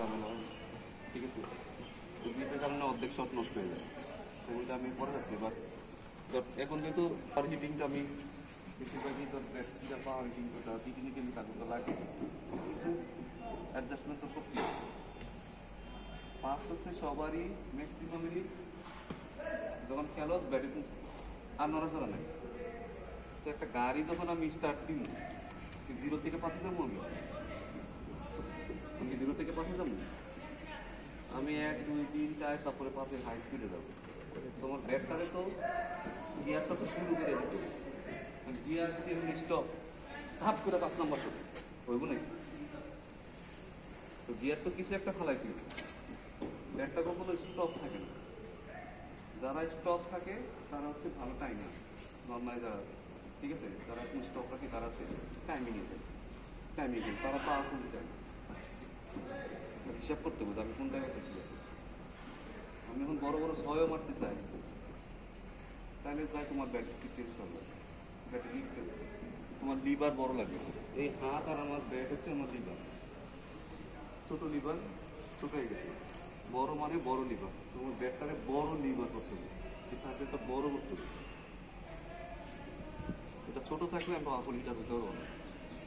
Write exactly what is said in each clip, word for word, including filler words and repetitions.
ঝামেলা হয়, ঠিক আছে। গ্রিপের কারণে অর্ধেক শট নষ্ট হয়ে যায়, ওইটা আমি পরে যাচ্ছি। বাট এখন যেহেতু পাওয়ার হিটিংটা আমি বেশিরভাগই তোর ব্যাট স্পিডার পাওয়ার হিটিং ওটা টেকনিক্যালি তাকে লাগে, কিছু অ্যাডজাস্টমেন্ট তো করতে হবে। ফার্স্ট হচ্ছে সবারই ম্যাক্সিমামেরই যখন খেলো ব্যাটে আর নড়াচড়া নেই। তো একটা গাড়ি যখন আমি স্টার্ট দিব, জিরো থেকে পাঁচে যাবো, আমি আমি জিরো থেকে পাঁচে যাবো, আমি এক দুই তিন চার তারপরে পাঁচের হাই স্পিডে যাবো। তোমার ব্যাটটারে তো গিয়ারটা তো শুরু করে দিতে হবে, গিয়ার যদি এমনি স্টপ হাফ করে পাঁচ নাম্বার শট হইব নাকি? তো গিয়ার তো কিছু একটা ফালাই দিবে, ব্যাটটা কখনো স্টপ থাকে না। যারা স্টপ থাকে তারা হচ্ছে ভালো টাইমার, নর্মালি যারা, ঠিক আছে, যারা এখন স্টপ রাখে তারা হচ্ছে টাইমিং এ টাইমিং এ তারা পাওয়ারফুল টাইম হিসাব করতে হবে আমি কোন জায়গায় করতে পারি। আমি এখন বড় বড় ছয়ও মারতে চাই, তাহলে প্রায় তোমার ব্যাট স্পিড চেঞ্জ করবে, ব্যাটের লিক চেঞ্জ, তোমার লিভার বড় লাগে। এই হাত আর আমার ব্যাট হচ্ছে আমার লিভার, ছোট লিভার ছোট হয়ে গেছে, বড় মানে বড় লিভার। তোমার ব্যাটটারে বড় লিভার করতে হবে, এই সার্কেলটা বড় করতে হবে। এটা ছোট থাকলে আমি পাওয়ারফুল হিটার হতে পারবো না।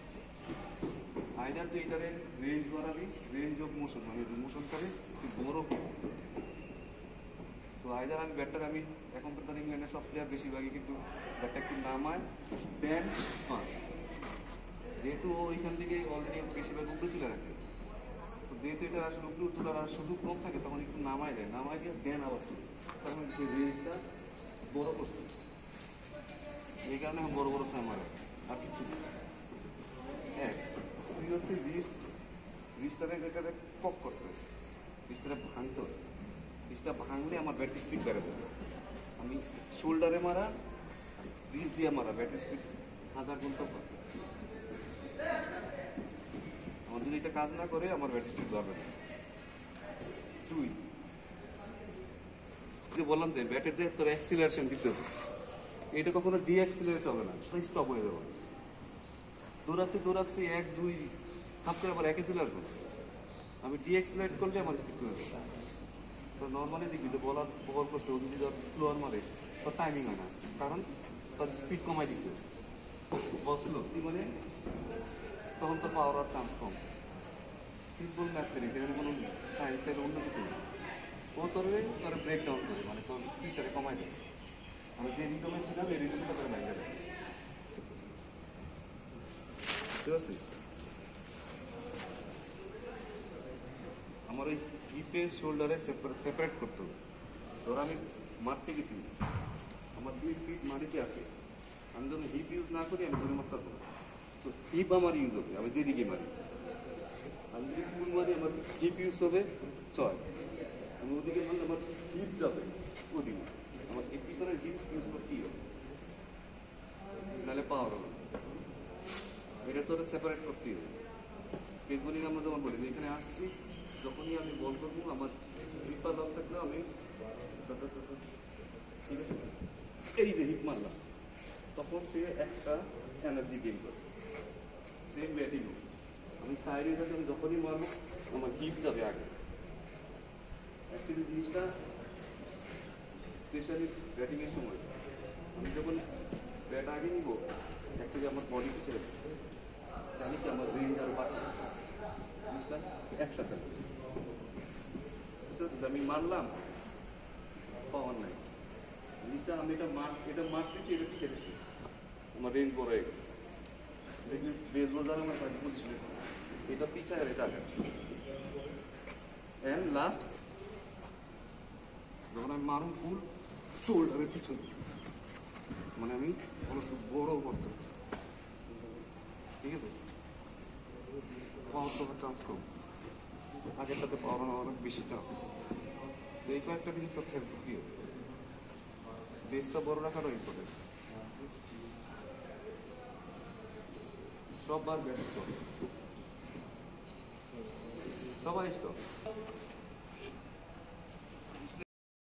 আইদার তুই এটারে রেঞ্জ বাড়াবি, রেঞ্জ অফ মোশন মানে মোশনটারে তুই বড় করবি। তো আইদার আমি ব্যাটটারে আমি এখন তো ইংল্যান্ডের সব প্লেয়ার বেশিরভাগই কিন্তু ব্যাটটা একটু নামায় দেন স্পান, যেহেতু ওইখান থেকে অলরেডি বেশিরভাগ উপরে তুলে রাখে, তো যেহেতু এটা আসলে উপরে তোলার আর সুযোগ কম থাকে তখন একটু নামায় দেয়, নামায় দিয়ে দেন আবার তুলে, তখন সেই রেঞ্জটা বড় করছে। এই কারণে এখন বড় বড় ছয় মারে, আর কিছু হ্যাঁ তুই হচ্ছে রিস্ট রিস্টারে এটাকে পক করতে হবে, রিস্টারে ভাঙতে হবে, রিস্টটা ভাঙলে আমার ব্যাটারি স্পিড বেড়ে যাবে। আমি শোল্ডারে মারা রিস্ট দিয়ে মারা ব্যাটারি স্পিড হাজার গুণ তো করে। আমার যদি এটা কাজ না করে আমার ব্যাটারি স্পিড বাড়বে না। দুই, যদি বললাম যে ব্যাটের দিয়ে তোর অ্যাক্সিলারেশন দিতে হবে, এটা কখনো ডি অ্যাক্সিলারেট হবে না, স্টপ হয়ে যাবে। দৌড়াচ্ছি দৌড়াচ্ছি এক দুই হাফ করে আবার একে চলে আসবো, আমি ডি অ্যাক্সিলারেট করলে আমার স্পিড কমে যাবে। তো নর্মালি দেখবি যে বলার বল করছে, ও যদি ধর স্লোয়ার মারে তোর টাইমিং হয় না, কারণ তার স্পিড কমাই দিচ্ছে, বল স্লো কি মানে তখন তোর পাওয়ার আর চান্স কম। সিম্পল ম্যাথ করি, সেখানে কোনো সায়েন্স থেকে অন্য কিছু নেই। ও তোর তোর ব্রেক ডাউন করে, মানে তোর স্পিডটাকে কমাই দেয়। আমি যে রিদমে ছিলাম এই রিদমটা করে নাই যাবে, বুঝতে পারছি? আমার ওই হিপে শোল্ডারে সেপারেট করতে হবে। ধর আমি মারতে গেছি, আমার দুই ফিট মাটিতে আছে, আমি যখন হিপ ইউজ না করি আমি ধরে মারতে পারবো না। তো হিপ আমার ইউজ হবে, আমি যেদিকে মারি, আমি যদি ফুল মারি আমার হিপ ইউজ হবে ছয়, আমি ওদিকে মারলে আমার হিপ যাবে ওদিকে, আমার এই পিছনের হিপ ইউজ করতেই হবে, নাহলে পাওয়ার হবে। এটা তো সেপারেট করতেই হবে। পেস বোলিং আমরা যেমন বলি, এখানে আসছি যখনই আমি বল করবো আমার হিপা লক থাকলেও আমি ঠিক আছে এই যে হিপ মারলাম, তখন সে এক্সট্রা এনার্জি গেইন করে। সেম ব্যাটিং আমি সাইডে যাতে আমি যখনই মারবো আমার হিপ যাবে আগে। অ্যাকচুয়ালি জিনিসটা স্পেশালি ব্যাটিংয়ের সময় আমি যখন ব্যাট আগে নিব অ্যাকচুয়ালি আমার বডি ছেড়ে জানি কি আমার রেঞ্জ আর বাড়ছে, জিনিসটা একসাথে আমি মারলাম পাওয়ার নাই, জিনিসটা আমি এটা মার এটা মারতেছি, এটা ছেড়ে আমার রেঞ্জ বড় হয়ে গেছে। দেখবি বেসবল যারা আমার কাছে বলছিল এটা পিছায় আর এটা আগে। অ্যান্ড লাস্ট যখন আমি মারুন ফুল শোল্ডারের পিছনে, মানে আমি বড় করতে, ঠিক আছে, পাওয়ার তো চান্স কম, আগেরটাতে পাওয়ার অনেক বেশি চাপ। তো এই কয়েকটা জিনিস তো খেয়াল করতে হবে, বেসটা বড় রাখারও ইম্পর্টেন্ট। সববার ব্যাট স্টপ, সবাই স্টপ।